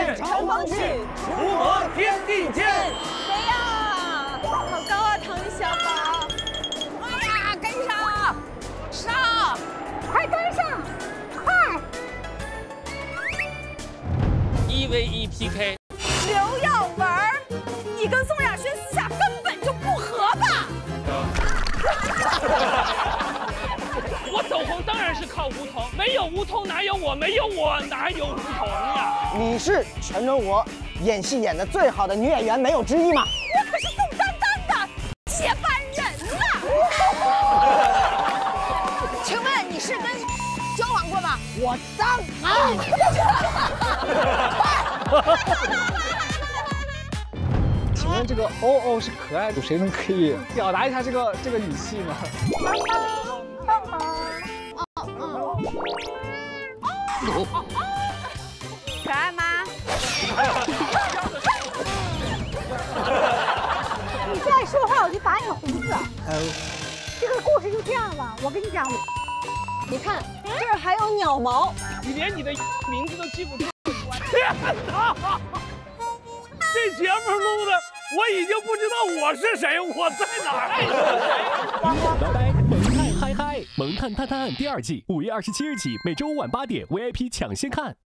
剑乘风去，除魔天地间。 飞呀，好高啊，唐小宝！ 哎呀，跟上，上， 快跟上，快 ！1v1 PK。 刘耀文，你跟宋亚轩私下根本就不合吧？ 我走红当然是靠吴桐，没有吴桐哪有我，没有我哪有吴桐呀？ 你是承认我演戏演的最好的女演员没有之一吗？ 我可是宋丹丹的接班人啊！ 请问你是跟交往过吗？ 我当然。 请问这个哦是可爱的，谁能可以表达一下这个语气吗？ 可爱吗？ 你再说话我就打你胡子。这个故事就这样了，我跟你讲， 你看这儿还有鸟毛， 你连你的名字都记不住。天哪！这节目录的，我已经不知道我是谁，我在哪儿。 拜拜，萌探嗨嗨，萌探探探第2季5月27日起，每周五晚8点 VIP 抢先看。